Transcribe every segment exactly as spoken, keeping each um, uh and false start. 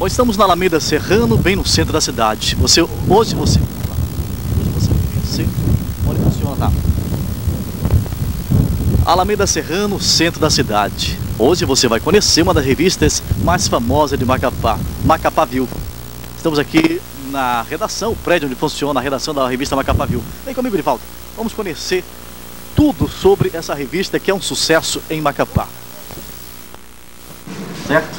Bom, estamos na Alameda Serrano, bem no centro da cidade. Você, hoje você... Hoje você vai conhecer... Onde funciona, tá? Alameda Serrano, centro da cidade. Hoje você vai conhecer uma das revistas mais famosas de Macapá, Macapá Viu. Estamos aqui na redação, o prédio onde funciona a redação da revista Macapá Viu. Vem comigo, Rivaldo. Vamos conhecer tudo sobre essa revista que é um sucesso em Macapá. Certo?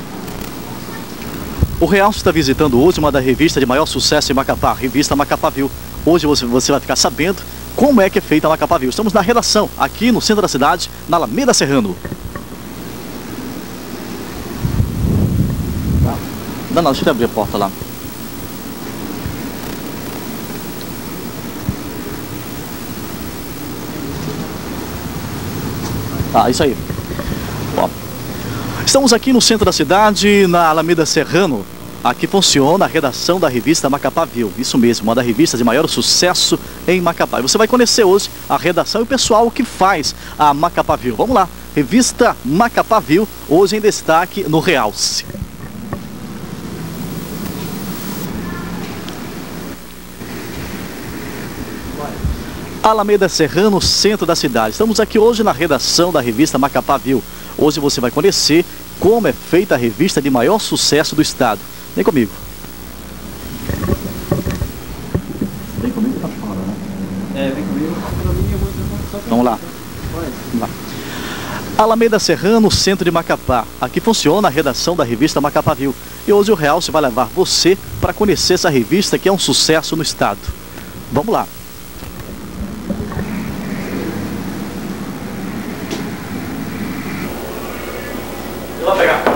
O Realce está visitando hoje uma das revistas de maior sucesso em Macapá, a revista Macapá Viu. Hoje você, você vai ficar sabendo como é que é feita a Macapá Viu. Estamos na redação, aqui no centro da cidade, na Alameda Serrano. Não, não, deixa eu abrir a porta lá. Tá, isso aí. Bom, estamos aqui no centro da cidade, na Alameda Serrano. Aqui funciona a redação da revista Macapá Viu. Isso mesmo, uma das revistas de maior sucesso em Macapá. E você vai conhecer hoje a redação e o pessoal que faz a Macapá Viu. Vamos lá, revista Macapá Viu, hoje em destaque no Realce. Alameda Serrano, centro da cidade. Estamos aqui hoje na redação da revista Macapá Viu. Hoje você vai conhecer como é feita a revista de maior sucesso do estado. Vem comigo. Vem comigo, tá falando, né? É, vem comigo. Vamos lá. Vamos lá. Alameda Serrano, centro de Macapá. Aqui funciona a redação da revista Macapá Viu. E hoje o Realce vai levar você para conhecer essa revista que é um sucesso no estado. Vamos lá. Eu vou pegar.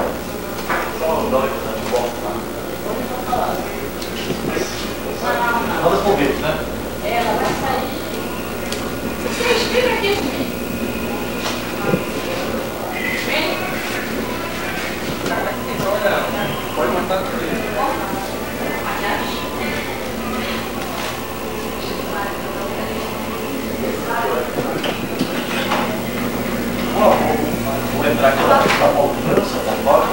Roda os convites, né? Ela vai sair. Você explica aqui de mim. Vem. Pode montar tudo aí. Vou entrar aqui lá, tá bom, tá fora.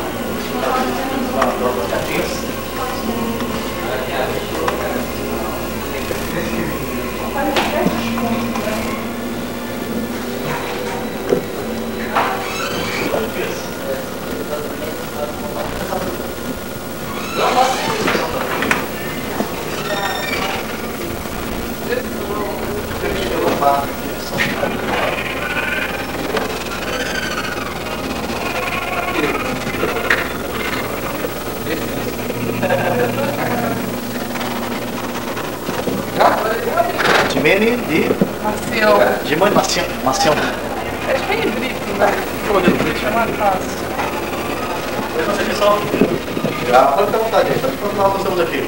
Jimene de... Maciel. Jimene Maciel. Maciel. É de bem brito, né? Deixa eu matar. Mas você que só... Já, pode ficar à vontade, gente. Enquanto nós estamos aqui.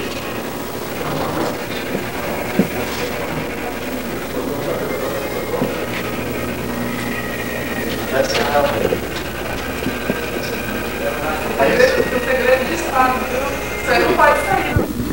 Aí o segredo de estado, viu? Você não pode sair.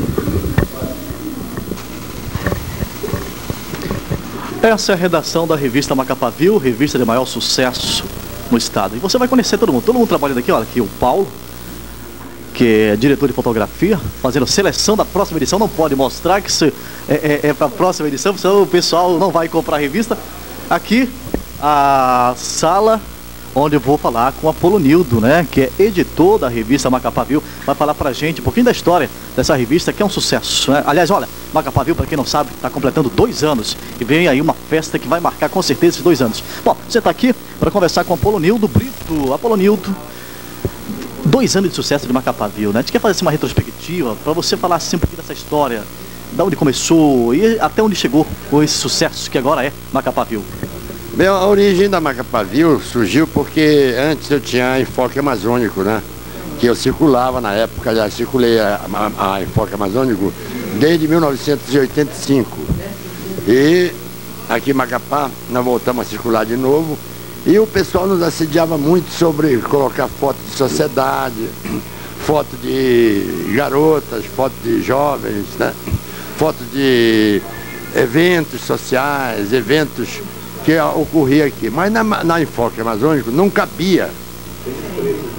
Essa é a redação da revista Macapá Viu, revista de maior sucesso no estado. E você vai conhecer todo mundo. Todo mundo trabalhando aqui, olha aqui o Paulo, que é diretor de fotografia, fazendo seleção da próxima edição. Não pode mostrar que isso é, é, é para a próxima edição, senão o pessoal não vai comprar a revista. Aqui, a sala onde eu vou falar com o Apolonildo, né, que é editor da revista Macapá Viu, vai falar pra gente um pouquinho da história dessa revista, que é um sucesso, né? Aliás, olha, Macapá Viu, para quem não sabe, está completando dois anos e vem aí uma festa que vai marcar com certeza esses dois anos. Bom, você está aqui para conversar com o Apolonildo Brito. Apolonildo, dois anos de sucesso de Macapá Viu, né? A gente quer fazer assim, uma retrospectiva para você falar assim um pouquinho dessa história, da onde começou e até onde chegou com esse sucesso que agora é Macapá Viu. Bem, a origem da Macapá Viu surgiu porque antes eu tinha Enfoque Amazônico, né? Que eu circulava na época, já circulei a, a, a Enfoque Amazônico desde mil novecentos e oitenta e cinco. E aqui em Macapá nós voltamos a circular de novo. E o pessoal nos assediava muito sobre colocar foto de sociedade, foto de garotas, foto de jovens, né? Foto de eventos sociais, eventos que ocorria aqui. Mas na, na Enfoque Amazônico não cabia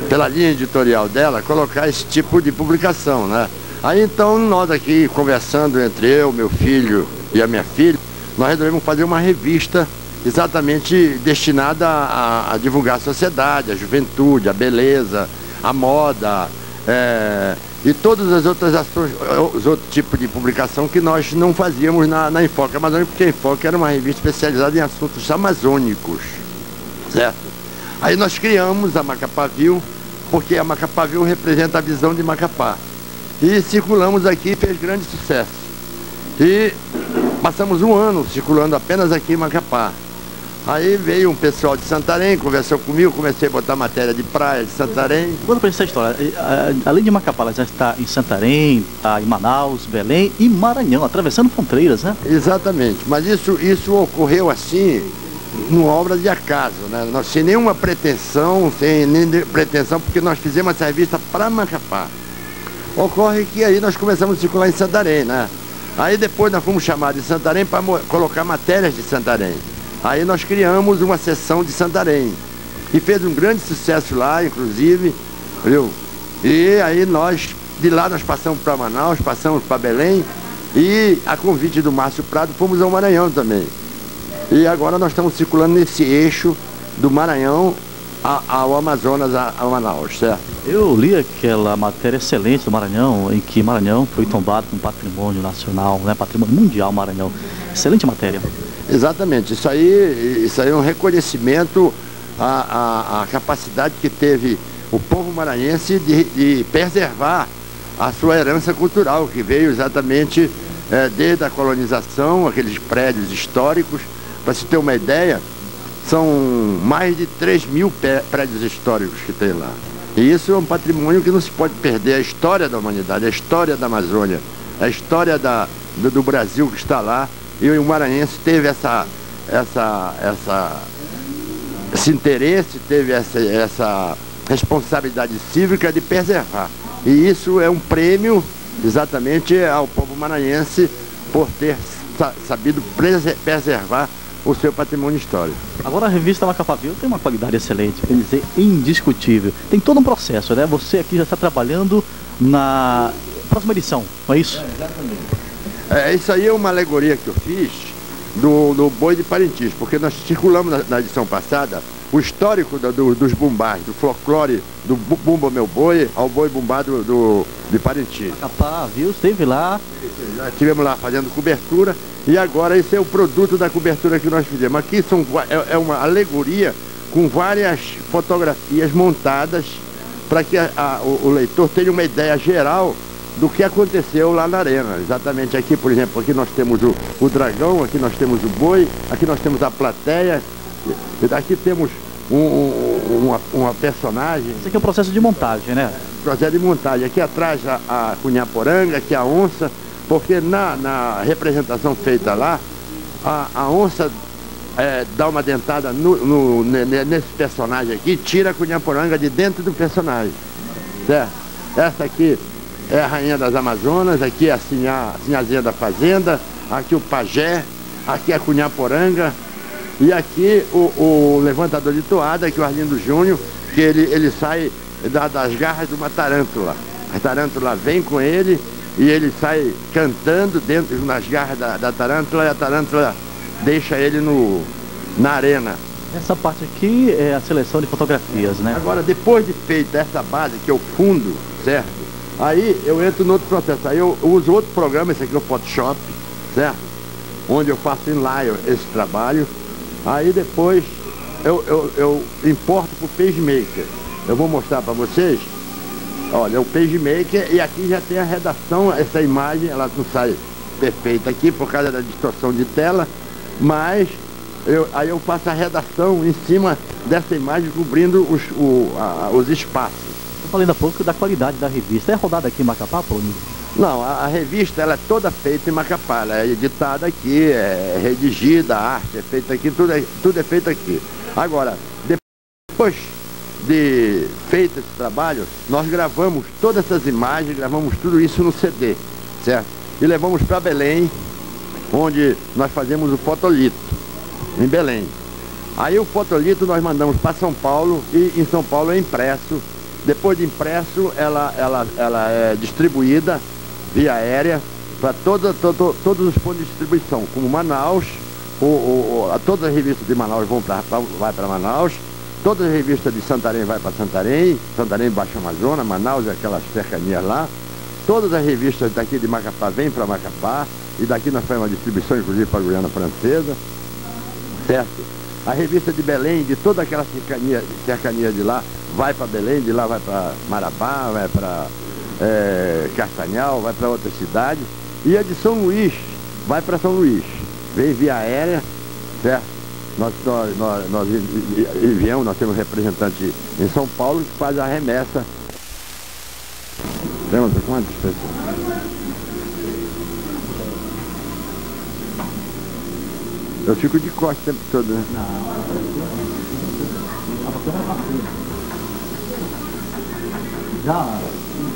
pela linha editorial dela, colocar esse tipo de publicação, né? Aí então nós aqui conversando entre eu, meu filho e a minha filha, nós resolvemos fazer uma revista exatamente destinada a, a divulgar a sociedade, a juventude, a beleza, a moda, é, e todas as outras ações, os outros tipos de publicação que nós não fazíamos na, na Enfoque Amazônica, porque a Enfoque era uma revista especializada em assuntos amazônicos, certo? Aí nós criamos a Macapaville, porque a Macapaville representa a visão de Macapá. E circulamos aqui e fez grande sucesso. E passamos um ano circulando apenas aqui em Macapá. Aí veio um pessoal de Santarém, conversou comigo, comecei a botar matéria de praia de Santarém. Conta pra essa história. Além de Macapá, ela já está em Santarém, está em Manaus, Belém e Maranhão, atravessando fronteiras, né? Exatamente. Mas isso, isso ocorreu assim, numa obra de acaso, né? Nós, sem nenhuma pretensão, sem nem pretensão, porque nós fizemos essa revista para Macapá. Ocorre que aí nós começamos a circular em Santarém, né? Aí depois nós fomos chamados de Santarém para colocar matérias de Santarém. Aí nós criamos uma seção de Santarém, e fez um grande sucesso lá, inclusive, viu? E aí nós, de lá nós passamos para Manaus, passamos para Belém, e a convite do Márcio Prado fomos ao Maranhão também. E agora nós estamos circulando nesse eixo do Maranhão ao Amazonas, a Manaus, certo? Eu li aquela matéria excelente do Maranhão, em que Maranhão foi tombado como patrimônio nacional, né? Patrimônio mundial Maranhão. Excelente matéria. Exatamente. Isso aí, isso aí é um reconhecimento à, à, à capacidade que teve o povo maranhense de, de preservar a sua herança cultural, que veio exatamente é, desde a colonização, aqueles prédios históricos. Para se ter uma ideia, são mais de três mil prédios históricos que tem lá. E isso é um patrimônio que não se pode perder. A história da humanidade, a história da Amazônia, a história da, do, do Brasil que está lá. E o maranhense teve essa, essa, essa, esse interesse, teve essa, essa responsabilidade cívica de preservar. E isso é um prêmio exatamente ao povo maranhense por ter sabido preservar o seu patrimônio histórico. Agora a revista Macapaville tem uma qualidade excelente, quer dizer, indiscutível. Tem todo um processo, né? Você aqui já está trabalhando na próxima edição, não é isso? É, exatamente. É, isso aí é uma alegoria que eu fiz do, do boi de Parintins, porque nós circulamos na, na edição passada o histórico do, do, dos bumbás, do folclore do Bumba Meu Boi ao boi bumbado do, de Parintins. Macapaville esteve lá. Estivemos lá fazendo cobertura e agora esse é o produto da cobertura que nós fizemos. Aqui são, é, é uma alegoria com várias fotografias montadas para que a, a, o, o leitor tenha uma ideia geral do que aconteceu lá na arena. Exatamente aqui, por exemplo, aqui nós temos o, o dragão, aqui nós temos o boi, aqui nós temos a plateia, e daqui temos um, um, uma, uma personagem. Isso aqui é o processo de montagem, né? Processo de montagem. Aqui atrás a, a cunhaporanga, aqui a onça, porque na, na representação feita lá, a, a onça é, dá uma dentada no, no, nesse personagem aqui, tira a cunhaporanga de dentro do personagem, certo? Essa aqui é a rainha das Amazonas, aqui é a, sinhá, a sinhazinha da fazenda, aqui o pajé, aqui a cunhaporanga, e aqui o, o levantador de toada, que é o Arlindo Júnior, que ele, ele sai da, das garras de uma tarântula. A tarântula vem com ele e ele sai cantando dentro nas garras da, da tarântula, e a tarântula deixa ele no, na arena. Essa parte aqui é a seleção de fotografias, né? Agora, depois de feita essa base, que é o fundo, certo? Aí eu entro no outro processo, aí eu uso outro programa, esse aqui é o Photoshop, certo? Onde eu faço em layer esse trabalho. Aí depois eu, eu, eu importo para o PageMaker. Eu vou mostrar para vocês. Olha, é o PageMaker, e aqui já tem a redação. Essa imagem, ela não sai perfeita aqui por causa da distorção de tela, mas eu, aí eu faço a redação em cima dessa imagem, cobrindo os, o, a, os espaços. Eu falei ainda há pouco da qualidade da revista. É rodada aqui em Macapá, Paulo? Não, a, a revista ela é toda feita em Macapá, ela é editada aqui, é redigida, a arte é feita aqui, tudo é, tudo é feito aqui. Agora, depois de feito esse trabalho, nós gravamos todas essas imagens, gravamos tudo isso no C D, certo? E levamos para Belém, onde nós fazemos o fotolito, em Belém. Aí o fotolito nós mandamos para São Paulo, e em São Paulo é impresso Depois de impresso, ela, ela, ela é distribuída via aérea para toda, todo, todos os pontos de distribuição, como Manaus, o, o, o, todas as revistas de Manaus vão para vai para Manaus, todas as revistas de Santarém vai para Santarém, Santarém, Baixo Amazonas, Manaus, aquelas cercanias lá. Todas as revistas daqui de Macapá vêm para Macapá, e daqui nós fazemos uma distribuição, inclusive para a Guiana Francesa, certo? A revista de Belém, de toda aquela cercania, cercania de lá, vai para Belém, de lá vai para Marabá, vai para é, Castanhal, vai para outras cidades. E a de São Luís, vai para São Luís. Vem via aérea, certo? Nós, nós, nós, nós enviamos, nós temos representante em São Paulo que faz a remessa. Temos quantas pessoas? Eu fico de costas o tempo todo, né? Já.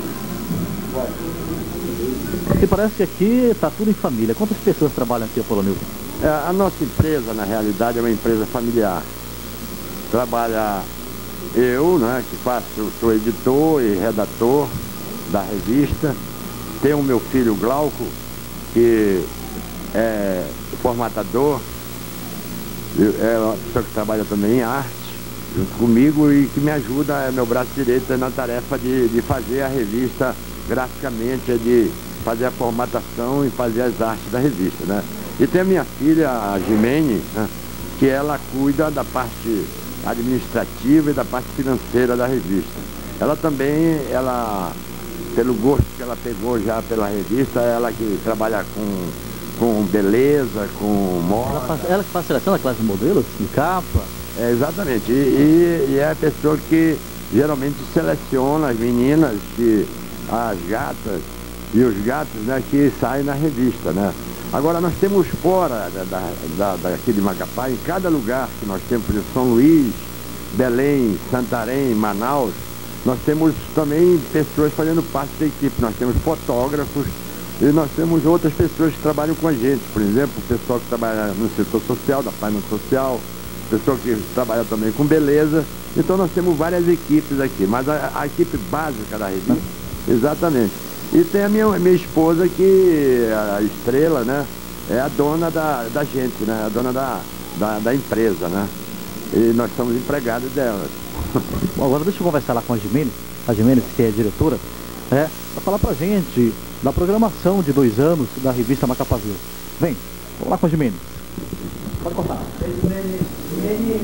E parece que aqui está tudo em família. Quantas pessoas trabalham aqui, Paulo Nilton? É, a nossa empresa, na realidade, é uma empresa familiar. Trabalha eu, né, que faço, sou editor e redator da revista. Tem o meu filho Glauco, que é formatador, é uma pessoa que trabalha também em arte, junto comigo, e que me ajuda, é meu braço direito na tarefa de, de fazer a revista graficamente, é de fazer a formatação e fazer as artes da revista, né? E tem a minha filha, a Gimene, né, que ela cuida da parte administrativa e da parte financeira da revista. Ela também, ela, pelo gosto que ela pegou já pela revista, ela que trabalha com, com beleza, com moda. Ela, faz, ela que faz seleção da classe de modelos, de capa? É, exatamente. E, e, e é a pessoa que geralmente seleciona as meninas, que, as gatas e os gatos, né, que saem na revista, né? Agora nós temos fora da, da, da, daqui de Macapá, em cada lugar que nós temos, por exemplo, São Luís, Belém, Santarém, Manaus, nós temos também pessoas fazendo parte da equipe. Nós temos fotógrafos e nós temos outras pessoas que trabalham com a gente. Por exemplo, o pessoal que trabalha no setor social, da Página Social, pessoal que trabalha também com beleza. Então nós temos várias equipes aqui, mas a, a equipe básica da revista, exatamente. E tem a minha, minha esposa, que a Estrela, né, é a dona da, da gente, né, a dona da, da, da empresa, né, e nós somos empregados dela. Bom, agora deixa eu conversar lá com a Gimene, a Gimene, que é diretora, é, para falar pra gente da programação de dois anos da revista Macapaville. Vem, vamos lá com a Gimene. Pode contar. Gimene, Gimene.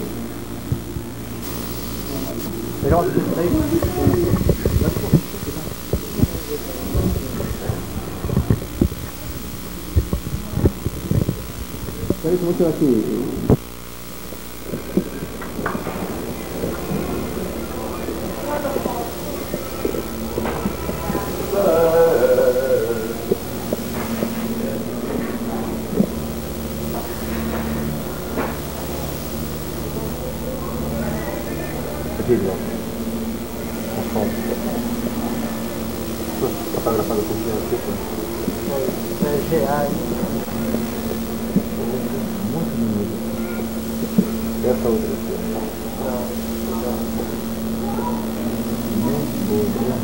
Pegar uma coisa aí. Peraí que eu vou tirar aqui. Aqui, ó. Fotografado com dinheiro aqui, dez reais. Muito bonito. Essa outra aqui. Não, não. Muito boa.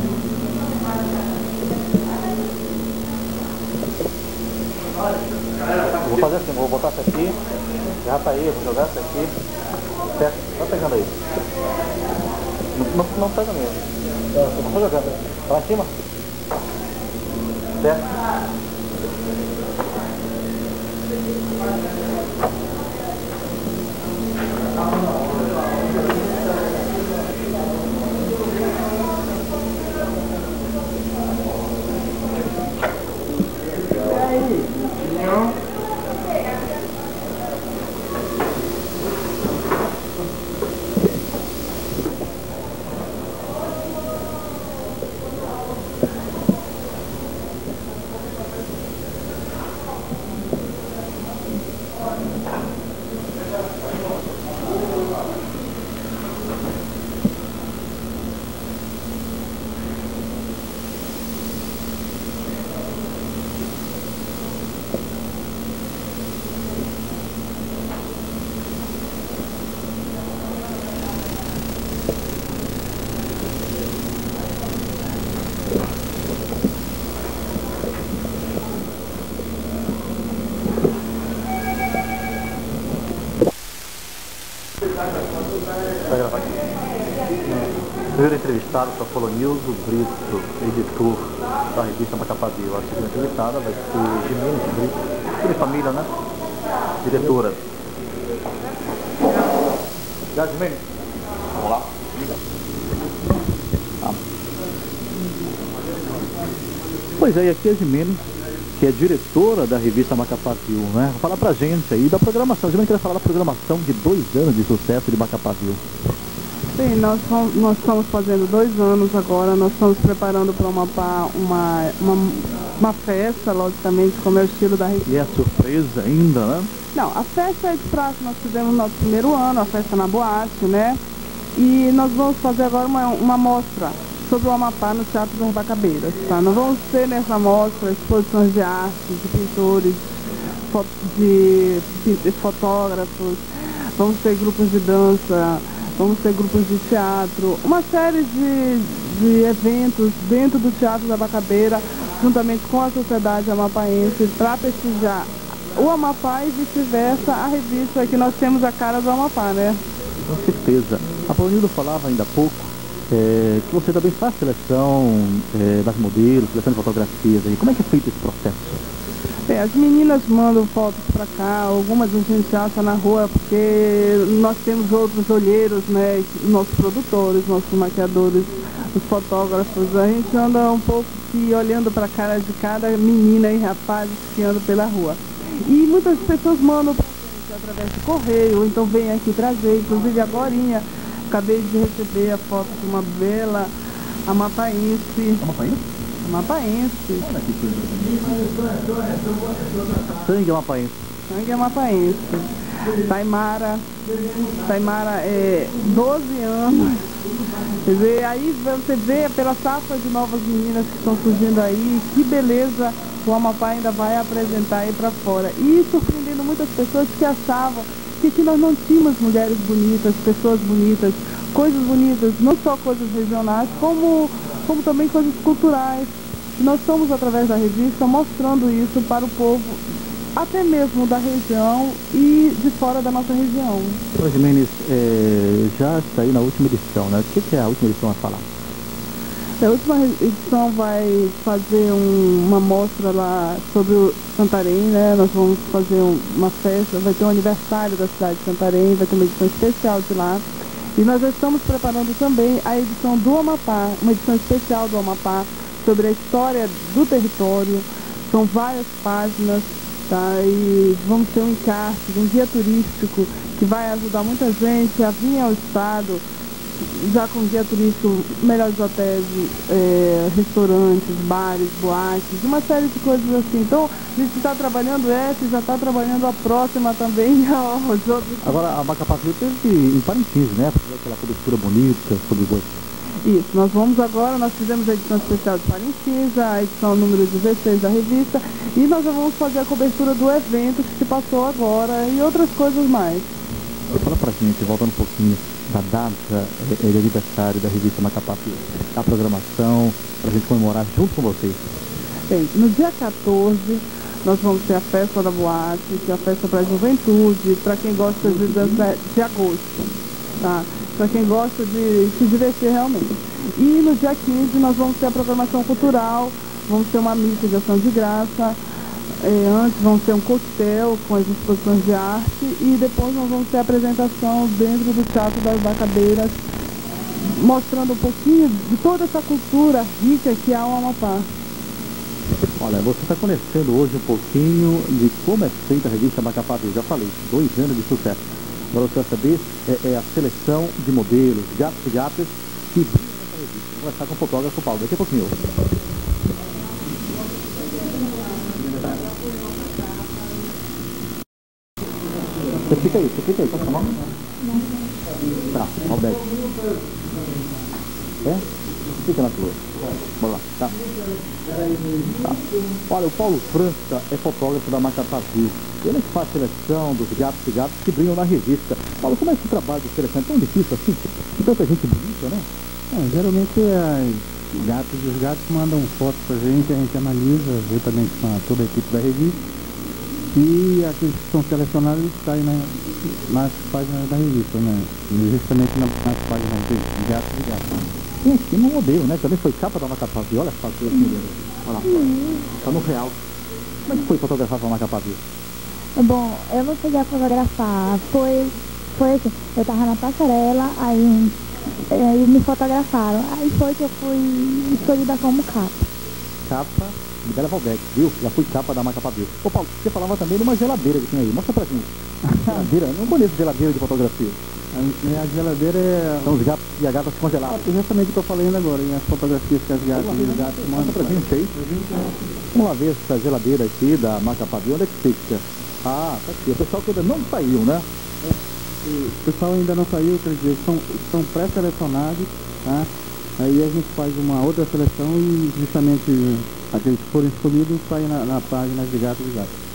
Vou fazer assim, vou botar essa aqui. Já tá aí, vou jogar essa aqui. Certo? Tá pegando aí. Não, não, não pega mesmo. Eu tô jogando. Tá lá em cima? Certo? Vai gravar aqui. Primeiro entrevistado para Polonilzo Brito, editor da revista Macapavio. A segunda entrevistada vai ser Jimenez Brito, filha de família, né? Diretora. Já, Jimenez? Vamos lá. Ah. Pois é, e aqui é a Jimenez, que é diretora da revista Macapavio, né? Vou falar pra gente aí da programação. A Jimenez quer falar da programação de dois anos de sucesso de Macapavio. Sim, nós, nós estamos fazendo dois anos agora, nós estamos preparando para uma, uma, uma, uma festa, logicamente, como é o estilo da revista. E é surpresa ainda, né? Não, a festa é de praxe, nós fizemos nosso primeiro ano, a festa na boate, né? E nós vamos fazer agora uma, uma mostra sobre o Amapá no Teatro das Bacabeiras, tá? Nós vamos ter nessa mostra exposições de arte, de pintores, de, de fotógrafos, vamos ter grupos de dança, vamos ter grupos de teatro, uma série de, de eventos dentro do Teatro da Bacabeira, juntamente com a sociedade amapaense, para prestigiar o Amapá e vice-versa, a revista que nós temos a cara do Amapá, né? Com certeza. A Polonilzo falava ainda há pouco é, que você também faz seleção é, das modelos, seleção de fotografias. Aí. Como é que é feito esse processo? É, as meninas mandam fotos para cá, algumas a gente acha na rua, porque nós temos outros olheiros, né, nossos produtores, nossos maquiadores, os fotógrafos, a gente anda um pouco que olhando para a cara de cada menina e rapaz que anda pela rua. E muitas pessoas mandam para a gente através de correio, ou então vem aqui trazer, inclusive agorinha, acabei de receber a foto de uma bela amapaense. Amapaense? Amapaense. Olha que coisa. Sangue amapaense. Sangue amapaense. Taimara. Taimara é doze anos. Quer dizer, aí você vê pela safra de novas meninas que estão surgindo aí, que beleza o Amapá ainda vai apresentar aí pra fora. E surpreendendo muitas pessoas que achavam que aqui nós não tínhamos mulheres bonitas, pessoas bonitas, coisas bonitas, não só coisas regionais, como como também coisas culturais. Nós estamos, através da revista, mostrando isso para o povo, até mesmo da região e de fora da nossa região. Ô, Jimenez, é, já está aí na última edição, né? O que, que é a última edição a falar? A última edição vai fazer um, uma mostra lá sobre o Santarém, né? Nós vamos fazer um, uma festa, vai ter um aniversário da cidade de Santarém, vai ter uma edição especial de lá. E nós já estamos preparando também a edição do Amapá, uma edição especial do Amapá, sobre a história do território. São várias páginas, tá? E vamos ter um encarte, um guia turístico que vai ajudar muita gente a vir ao estado, já com guia turístico, melhores hotéis, é, restaurantes, bares, boates, uma série de coisas assim. Então, a gente está trabalhando essa e já está trabalhando a próxima também, os outros. Agora, a Macapavio teve em Parintins, né? Aquela cobertura bonita sobre o boi. Isso, nós vamos agora, nós fizemos a edição especial de Parintins, a edição número dezesseis da revista, e nós já vamos fazer a cobertura do evento que se passou agora e outras coisas mais. Fala pra gente, voltando um pouquinho da data é, de aniversário da revista Macapavio, a programação, pra gente comemorar junto com vocês. Bem, no dia quatorze, nós vamos ter a festa da boate, que é a festa para a juventude, para quem gosta de dança de agosto, tá? Para quem gosta de se divertir realmente. E no dia quinze nós vamos ter a programação cultural, vamos ter uma missa de ação de graça, é, antes vamos ter um coquetel com as exposições de arte e depois nós vamos ter a apresentação dentro do Teatro das Bacabeiras, mostrando um pouquinho de toda essa cultura rica que há o Amapá. Olha, você está conhecendo hoje um pouquinho de como é feita a revista Macapavio. Já falei, dois anos de sucesso. Agora você vai saber é, é a seleção de modelos, gatos e gatas que brilham nessa revista. Vou conversar com o fotógrafo Paulo daqui a pouquinho. Você fica aí, você fica aí, pode chamar? Tá, Alberto. É? Fica na tua. Bora lá, tá? Tá. Olha, o Paulo França é fotógrafo da Macapavio. Ele que faz seleção dos gatos e gatas que brilham na revista. Paulo, como é que esse trabalho de seleção é tão difícil assim? Tem tanta gente bonita, né? É, geralmente as gatas e os gatos mandam fotos pra gente, a gente analisa, juntamente com a, toda a equipe da revista. E aqueles que são selecionados, eles saem na, nas páginas da revista, né? Justamente na, nas páginas de gato e gato. Tem aqui no modelo, né? Também foi capa da Macapavio. Olha só aqui, olha lá. Tá no real. Como é que foi fotografar pra Macapavio? Bom, eu não cheguei a fotografar. Foi, foi assim, eu tava na passarela, aí, aí me fotografaram. Aí foi que eu fui escolhida como capa. Capa de Bela Valdete, viu? Já fui capa da Macapavio. Ô Paulo, você falava também de uma geladeira que tem aí. Mostra pra gente. Geladeira? Eu não conheço geladeira de fotografia. A, a geladeira é... São os gatos e as gatas congeladas. É justamente o que eu falei ainda agora, em as fotografias que as gatas e os gatos mandam pra gente aí. Vamos lá ver essa geladeira aqui da Macapavio. Onde é que fica? Ah, tá aqui. O pessoal que ainda não saiu, né? É, o pessoal ainda não saiu, quer dizer, são, são pré-selecionados, tá? Aí a gente faz uma outra seleção e justamente aqueles que forem escolhidos saem na, na página de gatos e gatos.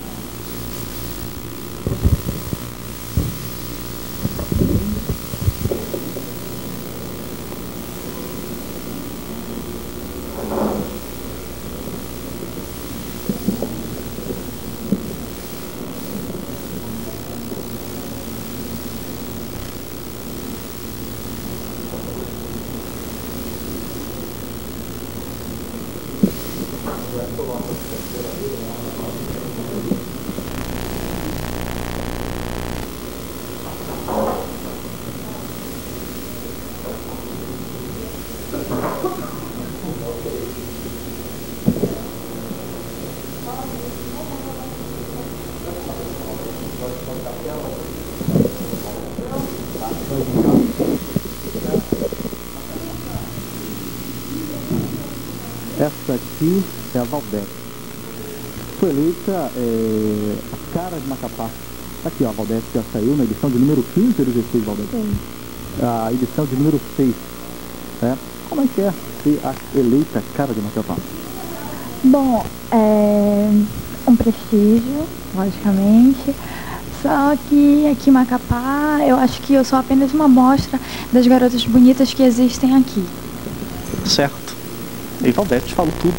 Essa aqui é a Valdete. Foi eleita é, a cara de Macapá. Aqui ó, a Valdete já saiu na edição de número quinze ou dezesseis, Valdete? Sim. A edição de número seis. É. Como é que é ser a eleita cara de Macapá? Bom, é um prestígio, logicamente. Só que aqui em Macapá, eu acho que eu sou apenas uma amostra das garotas bonitas que existem aqui. Certo. E Valdete falou tudo.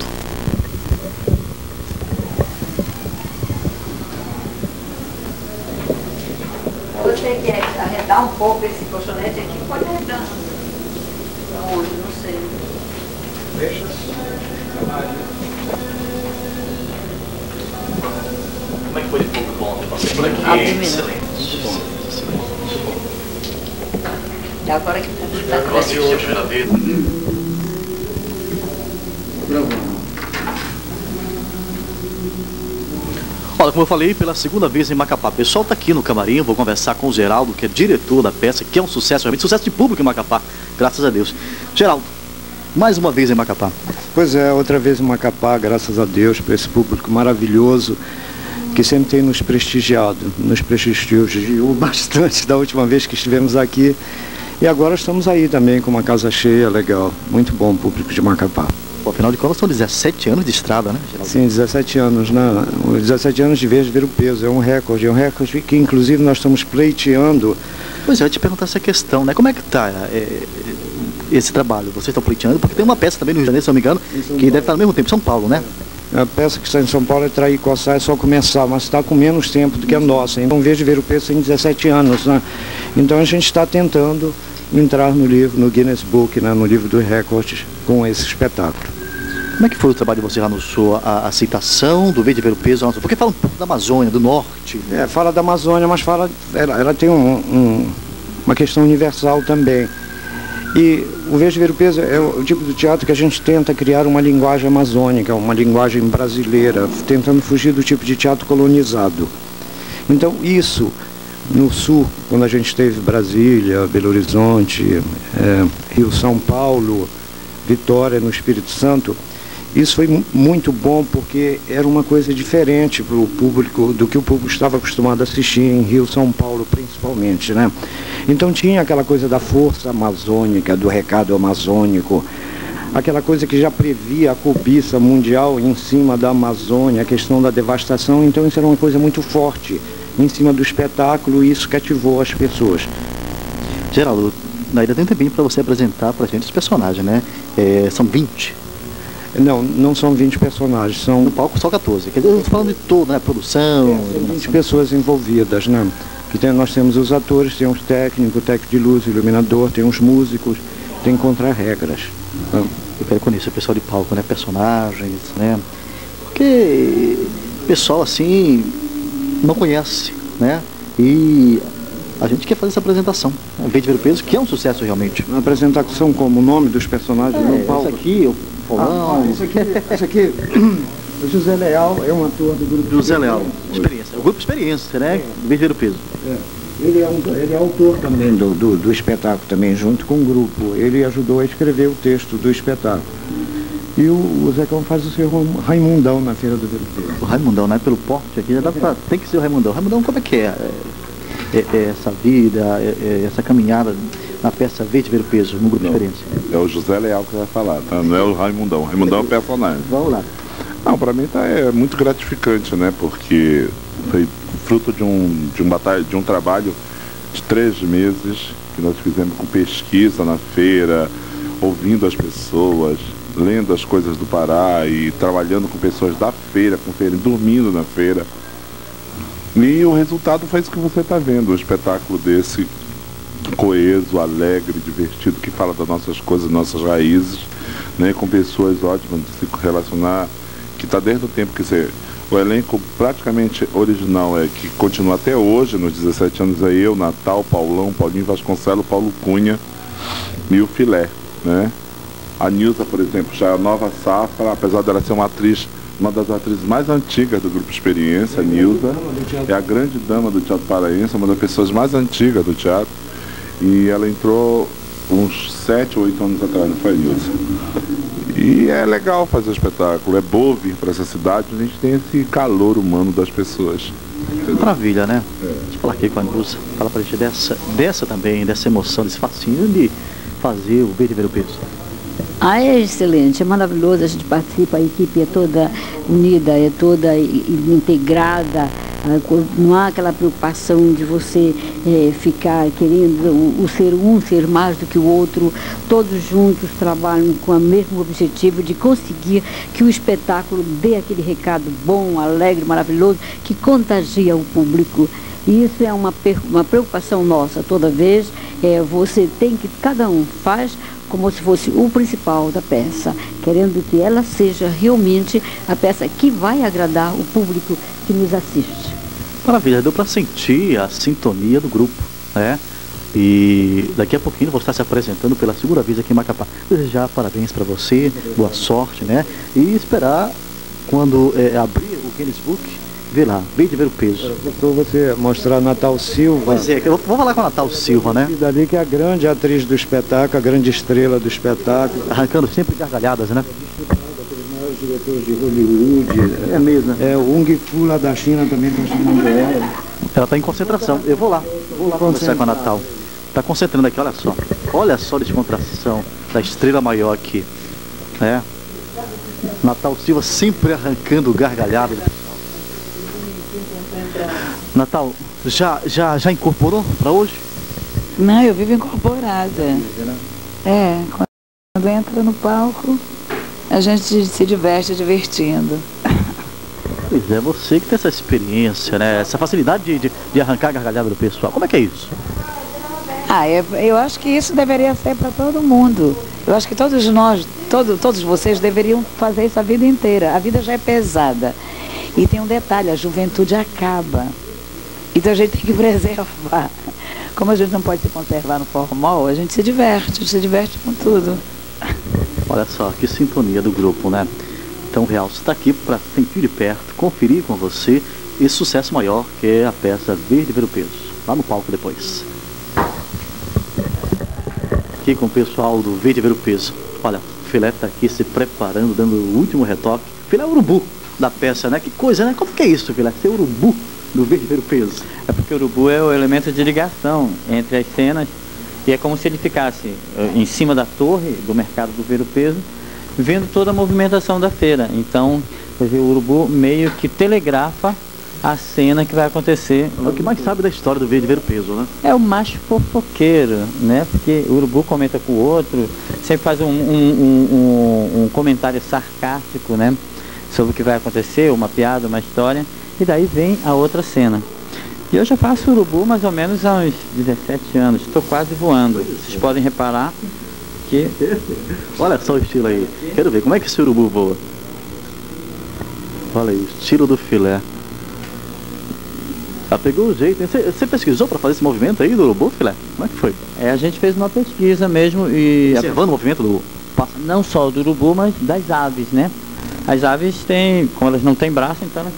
Você quer arredar um pouco esse colchonete aqui? Pode arredar. Aonde? Não sei. Deixa. Como é que foi de pouco bom? Eu passei por aqui. Ah, primeiro. Excelente. E agora que está Eu assisti a primeira vez. Olha, como eu falei, pela segunda vez em Macapá. O pessoal está aqui no camarim, eu vou conversar com o Geraldo, que é diretor da peça, que é um sucesso, realmente sucesso de público em Macapá, graças a Deus. Geraldo, mais uma vez em Macapá. Pois é, outra vez em Macapá, graças a Deus, por esse público maravilhoso, que sempre tem nos prestigiado, nos prestigiou bastante da última vez que estivemos aqui. E agora estamos aí também com uma casa cheia, legal. Muito bom o público de Macapá. Pô, afinal de contas, são dezessete anos de estrada, né, Geraldo? Sim, dezessete anos, né? Os dezessete anos de vez ver o peso, é um recorde, é um recorde que inclusive nós estamos pleiteando. Pois é, eu ia te perguntar essa questão, né? Como é que está é, esse trabalho? Vocês estão pleiteando? Porque tem uma peça também no Rio de Janeiro, se não me engano, que deve estar ao mesmo tempo em São Paulo, né? A peça que está em São Paulo é Trair, Coçar, é só começar, mas está com menos tempo do que a nossa. Então, em vez de ver o peso, tem dezessete anos, né? Então, a gente está tentando entrar no livro, no Guinness Book, né? No livro dos recordes, com esse espetáculo. Como é que foi o trabalho de você lá no Sul, a aceitação do Verde Ver o Peso? Porque fala um pouco da Amazônia, do Norte. É, fala da Amazônia, mas fala, ela, ela tem um, um, uma questão universal também. E o Verde Ver o Peso é o tipo de teatro que a gente tenta criar uma linguagem amazônica, uma linguagem brasileira, tentando fugir do tipo de teatro colonizado. Então isso, no Sul, quando a gente teve Brasília, Belo Horizonte, é, Rio, São Paulo, Vitória, no Espírito Santo, isso foi muito bom porque era uma coisa diferente para o público do que o público estava acostumado a assistir em Rio, São Paulo, principalmente, né? Então tinha aquela coisa da força amazônica, do recado amazônico, aquela coisa que já previa a cobiça mundial em cima da Amazônia, a questão da devastação. Então isso era uma coisa muito forte em cima do espetáculo e isso cativou as pessoas. Geraldo, ainda tem um tempinho para você apresentar para a gente os personagens, né? É, são vinte. Não, não são vinte personagens, são... No palco só quatorze. Quer dizer, eu estou falando de todo, né? Produção... É, são vinte pessoas envolvidas, né? E tem, nós temos os atores, tem os técnicos, técnico de luz, iluminador, tem os músicos, tem contra-regras. Eu quero conhecer o pessoal de palco, né? Personagens, né? Porque o pessoal assim não conhece, né? E a gente quer fazer essa apresentação, né? Verde Ver o Peso, que é um sucesso realmente. Uma apresentação como o nome dos personagens É, no palco. esse aqui, o Paulão. Ah, esse aqui, esse aqui, o José Leal é um ator do grupo. José Leal, experiência. O grupo Experiência, né? Verde Ver o Peso. É. Ele, é um, ele é autor também do, do, do espetáculo, também junto com o grupo. Ele ajudou a escrever o texto do espetáculo. E o, o Zecão faz o seu Raimundão na Feira do Ver o Peso. O Raimundão, né? Pelo porte aqui, já dá pra, tem que ser o Raimundão. Raimundão, como é que é? É, é, é essa vida, é, é essa caminhada na peça Verde Ver o Peso, no grupo Não, Experiência? É o José Leal que vai falar, tá? Não é o Raimundão. O Raimundão é um personagem. Vamos lá. Não, pra mim tá, é muito gratificante, né? Porque foi fruto de um, de um, batalha, de um trabalho de três meses que nós fizemos com pesquisa na feira, ouvindo as pessoas, lendo as coisas do Pará e trabalhando com pessoas da feira, com feira, dormindo na feira. E o resultado foi isso que você está vendo, um espetáculo desse coeso, alegre, divertido, que fala das nossas coisas, nossas raízes, né, com pessoas ótimas de se relacionar, que está desde o tempo que você... O elenco praticamente original é que continua até hoje, nos dezessete anos, é eu, Natal, Paulão, Paulinho Vasconcelos, Paulo Cunha e o Filé, né? A Nilza, por exemplo, já é a nova safra, apesar dela ser uma atriz, uma das atrizes mais antigas do Grupo Experiência, a Nilza, é a grande dama do teatro paraense, uma das pessoas mais antigas do teatro, e ela entrou uns sete ou oito anos atrás, não foi, Nilza? E é legal fazer o espetáculo, é bom vir para essa cidade, a gente tem esse calor humano das pessoas. Maravilha, né? É. Deixa eu falar aqui com a Nilza, fala pra gente dessa, dessa também, dessa emoção, desse fascínio de fazer o Verde Ver o Peso. Ah, é excelente, é maravilhoso, a gente participa, a equipe é toda unida, é toda integrada, não há aquela preocupação de você é, ficar querendo o, o ser um ser mais do que o outro, todos juntos trabalham com o mesmo objetivo de conseguir que o espetáculo dê aquele recado bom, alegre, maravilhoso, que contagia o público. E isso é uma, uma preocupação nossa, toda vez é, você tem que, cada um faz como se fosse o principal da peça, querendo que ela seja realmente a peça que vai agradar o público que nos assiste. Maravilha, deu para sentir a sintonia do grupo, né? E daqui a pouquinho vou estar se apresentando pela segunda vez aqui em Macapá. Desejar parabéns para você, boa sorte, né? E esperar quando é, abrir o Guinness Book, ver lá, Verde Ver o Peso. Então você mostrar a Natal Silva. Pois é, eu vou falar com a Natal Silva, né? E dali que é a grande atriz do espetáculo, a grande estrela do espetáculo. Arrancando sempre gargalhadas, né? Os diretores de Hollywood. É mesmo, né? É, o Ung Fu lá da China também está chamando ela. Ela está em concentração. Eu vou lá, vou lá conversar com a Natal. Está concentrando aqui, olha só. Olha só a descontração da estrela maior aqui. É. Natal Silva sempre arrancando gargalhadas. Natal, já, já, já incorporou para hoje? Não, eu vivo incorporada. É, quando entra no palco, a gente se diverte divertindo. Pois é, você que tem essa experiência, né? Essa facilidade de, de, de arrancar a gargalhada do pessoal. Como é que é isso? Ah, eu, eu acho que isso deveria ser para todo mundo. Eu acho que todos nós, todo, todos vocês deveriam fazer isso a vida inteira. A vida já é pesada. E tem um detalhe, a juventude acaba. Então a gente tem que preservar. Como a gente não pode se conservar no formal, a gente se diverte, a gente se diverte com tudo. Olha só, que sintonia do grupo, né? Então o Real está aqui para sentir de perto, conferir com você esse sucesso maior que é a peça Verde Ver o Peso. Lá no palco depois. Aqui com o pessoal do Verde Ver o Peso. Olha, o Filé está aqui se preparando, dando o último retoque. Filé é o urubu da peça, né? Que coisa, né? Como que é isso, Filé? Ser urubu do Verde Ver o Peso. É porque o urubu é o elemento de ligação entre as cenas e é como se ele ficasse em cima da torre do mercado do Ver o Peso, vendo toda a movimentação da feira. Então, quer dizer, o urubu meio que telegrafa a cena que vai acontecer. É o que mais sabe da história do Verde Ver o Peso, né? É o mais fofoqueiro, né? Porque o urubu comenta com o outro, sempre faz um, um, um, um, um comentário sarcástico, né? Sobre o que vai acontecer, uma piada, uma história, e daí vem a outra cena. E eu já faço urubu mais ou menos há uns dezessete anos, estou quase voando. Vocês podem reparar que... Olha só o estilo aí, quero ver, como é que esse urubu voa? Olha aí, o estilo do filé. Ah, pegou o jeito, hein? Você, você pesquisou para fazer esse movimento aí do urubu, filé? Como é que foi? É, a gente fez uma pesquisa mesmo e... Observando o movimento do pássaro? Não só do urubu, mas das aves, né? As aves têm, como elas não têm braço, então elas...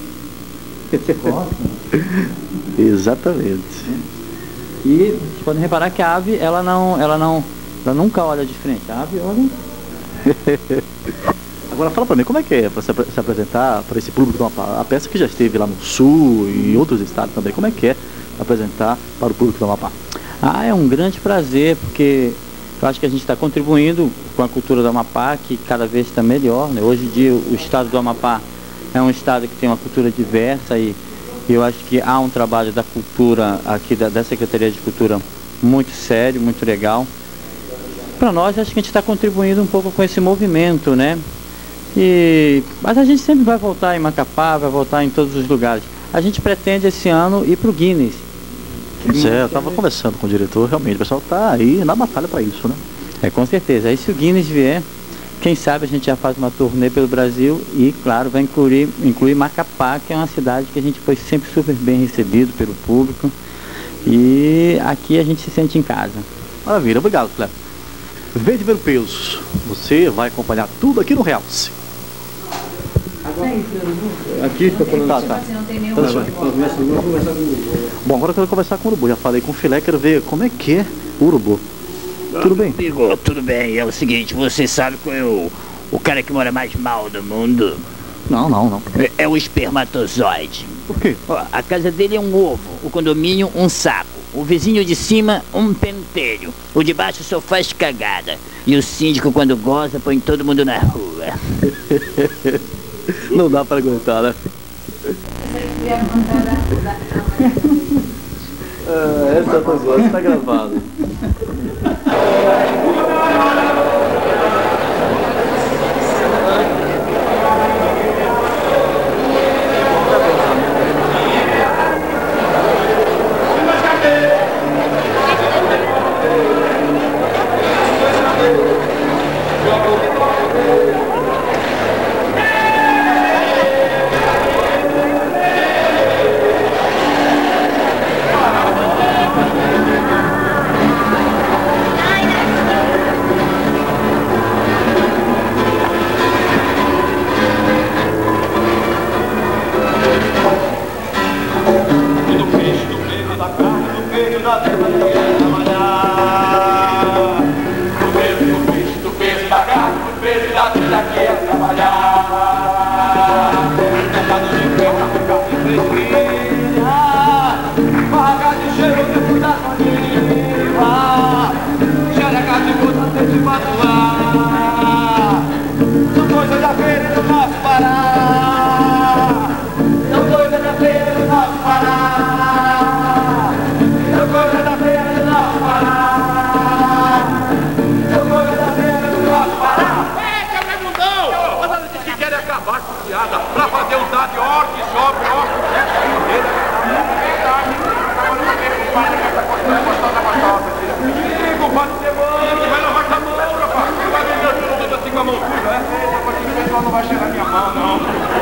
Exatamente. E vocês podem reparar que a ave, ela não, ela não, ela nunca olha de frente. A ave olha... Agora fala pra mim, como é que é pra se, se apresentar para esse público de uma a peça que já esteve lá no Sul e em outros estados também, como é que é apresentar para o público do Amapá? Ah, é um grande prazer, porque eu acho que a gente está contribuindo com a cultura do Amapá, que cada vez está melhor, né? Hoje em dia o estado do Amapá é um estado que tem uma cultura diversa e eu acho que há um trabalho da cultura aqui, da, da Secretaria de Cultura, muito sério, muito legal. Para nós, acho que a gente está contribuindo um pouco com esse movimento, né? E, mas a gente sempre vai voltar em Macapá, vai voltar em todos os lugares. A gente pretende esse ano ir para o Guinness. É, eu estava conversando com o diretor, realmente, o pessoal está aí na batalha para isso, né? É, com certeza. Aí se o Guinness vier, quem sabe a gente já faz uma turnê pelo Brasil e, claro, vai incluir, incluir Macapá, que é uma cidade que a gente foi sempre super bem recebido pelo público. E aqui a gente se sente em casa. Maravilha, obrigado, Cleber. Vem de ver o peso. Você vai acompanhar tudo aqui no Realce. Aqui está falando. Tá, tá. Bom, agora eu quero conversar com o urubu. Já falei com o filé, quero ver como é que é o urubu. Tudo bem? Amigo, tudo bem. É o seguinte, você sabe qual é o, o cara que mora mais mal do mundo? Não, não, não. É, é o espermatozoide. Por quê? Ó, a casa dele é um ovo, o condomínio um saco, o vizinho de cima um pentelho, o de baixo só faz cagada. E o síndico, quando goza, põe todo mundo na rua. Não dá para aguentar, né? Ah, essa tua voz está gravada. Pra fazer um dado de orque, shopping, orque, amigo, pode ser bom, vai lavar com a mão, rapaz. Você vai vender tudo assim com a mão suja, é? Depois que o pessoal não vai cheirar minha mão, não.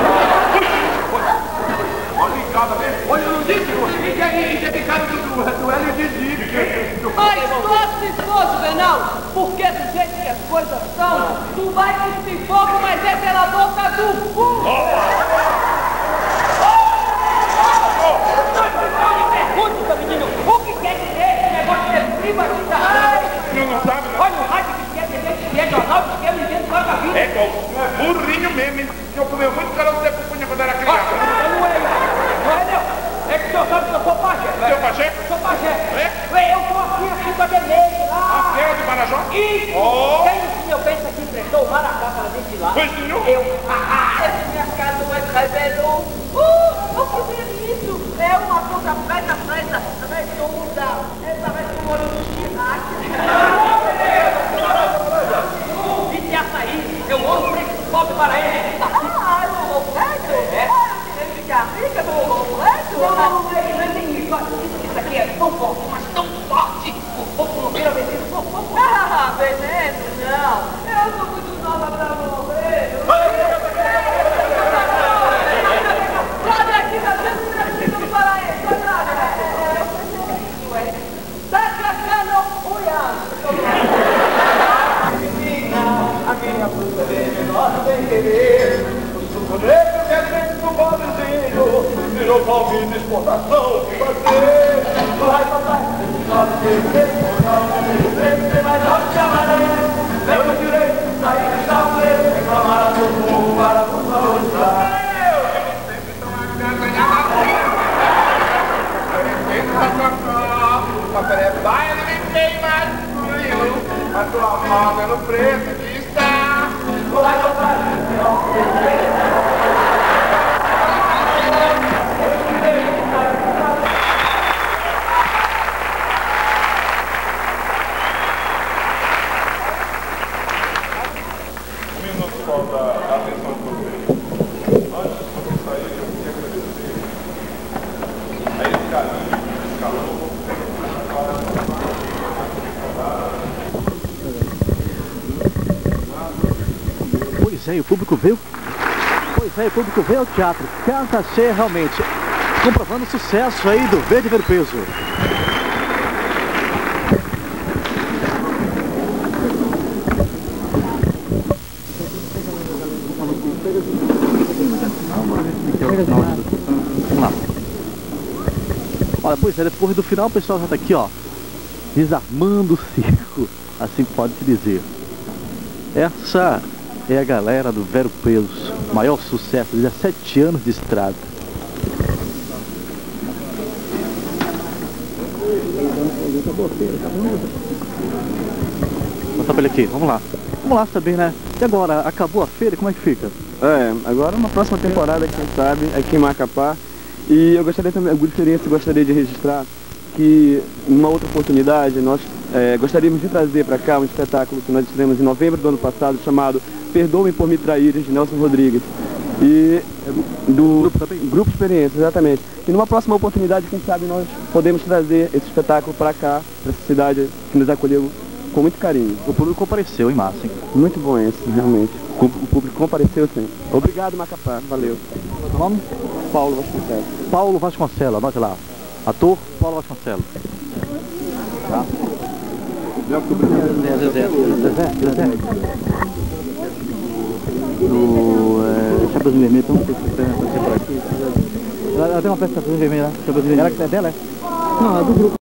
Olha em casa mesmo. Olha, eu não disse, isso é picado do Hélio de Zico. Mas só se for, Juvenal, porque do jeito que as coisas são, tu vai cuspir fogo, mas é pela boca do cu. Pergunta, menino, o que quer dizer esse negócio de privatização? Não, não sabe, não. Olha o rádio que quer dizer que é jornal de esquerda e dentro da vida. É, é burrinho mesmo, hein? Eu comeu muito caroço de pupunha quando era criança. Não é, não é, não. É que o senhor sabe que eu sou pajé. Seu pajé? Eu sou pajé. É? Eu tô aqui, aqui com a Benê, lá. A feira de Marajó? Isso. Oh. Quem o senhor pensa que emprestou o Maracá para ventilar? Pois senhor. Eu. Ah, ah. Esse mercado é revelou. Uh, o que é isso? É uma coisa preta, preta, redonda. Essa vai ser o olho do Chirac. E de açaí, eu amo preço pobre para ele. Ah, eu amo preço? É. Ah, eu queria ficar rica no amo preço? Não, não, não, não, não, deportação que fazer. Vai, papai, fazer deportação. Você vai dar chamaré. Leva o direito de sair de chapéu. Reclamar a seu povo para consolidar. Eu que sempre estou na ganhar. Mas é baile de queimar frio. A tua mão é no preço de estar. Vai, papai, Pois é, o público veio. Pois é, o público veio ao teatro. Casa cheia realmente. Comprovando o sucesso aí do Verde Ver o Peso. Vamos lá. Olha, pois é, depois do final o pessoal já tá aqui, ó, desarmando o circo, assim pode-se dizer. Essa é a galera do Ver o Peso, maior sucesso, dezessete anos de estrada. Vamos pra ele aqui, vamos lá. Vamos lá também, né? E agora, acabou a feira, como é que fica? É, agora uma próxima temporada, quem sabe, aqui em Macapá. E eu gostaria também, alguma experiência, gostaria de registrar que, numa outra oportunidade, nós é, gostaríamos de trazer para cá um espetáculo que nós fizemos em novembro do ano passado, chamado Perdoe-me por me trair, de Nelson Rodrigues. E do grupo, também? Grupo Experiência, exatamente. E numa próxima oportunidade, quem sabe, nós podemos trazer esse espetáculo para cá, para essa cidade que nos acolheu com muito carinho. O público compareceu em massa, hein? Muito bom esse, realmente. O público compareceu, sim. Obrigado, Macapá. Valeu. O nome? Paulo Vasconcelos. Paulo Vasconcelos, anote lá. Ator Paulo Vasconcelos. Tá? Zezé, Zezé, Zezé, Zezé. Do é, Chapeuzinho Vermelho, então não sei se você por aqui. Ela tem uma peça de Chapeuzinho Vermelho lá, Chapeuzinho Vermelho. Ela que é dela, é? Não, é do grupo.